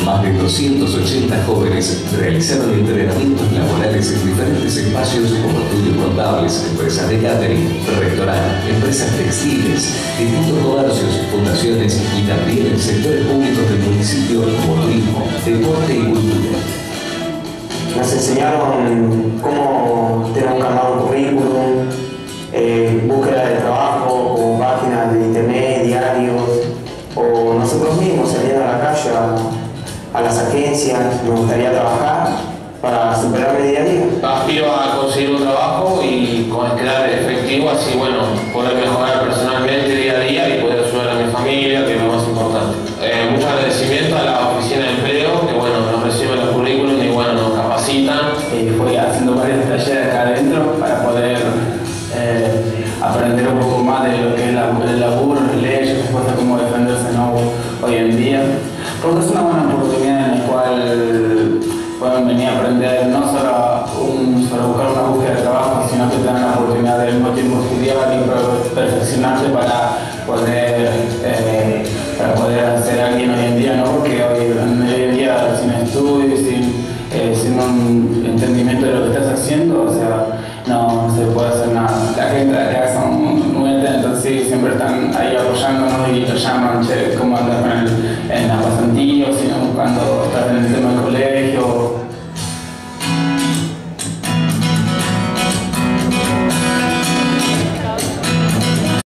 Más de 280 jóvenes realizaron entrenamientos laborales en diferentes espacios como estudios contables, empresas de catering, restaurantes, empresas textiles, distintos comercios, fundaciones y también en sectores públicos del municipio como turismo, deporte y cultura. Nos enseñaron cómo tenemos que armar un currículum, búsqueda de trabajo, como páginas de internet, diarios, o nosotros mismos saliendo a la calle a las agencias. Me gustaría trabajar para superarme día a día. Aspiro a conseguir un trabajo y crear efectivo, así poder mejorar personalmente día a día y poder ayudar a mi familia, que es lo más importante. Mucho agradecimiento a la oficina de empleo, que nos reciben los currículums y nos capacitan. Fui haciendo varios talleres acá adentro para poder aprender un poco más de lo que es el laburo, leyes, cosas como defenderse hoy en día. Porque es una buena oportunidad en la cual pueden venir a aprender no solo buscar una búsqueda de trabajo, sino que tengan la oportunidad de al mismo tiempo estudiar y perfeccionarse para poder ser alguien hoy en día, porque hoy en día sin estudio, sin un entendimiento de lo que estás haciendo, no se puede hacer nada. La gente de acá son muy atentos, siempre están ahí apoyándonos y nos llaman, che, cómo andas en la pasantía, o si no buscando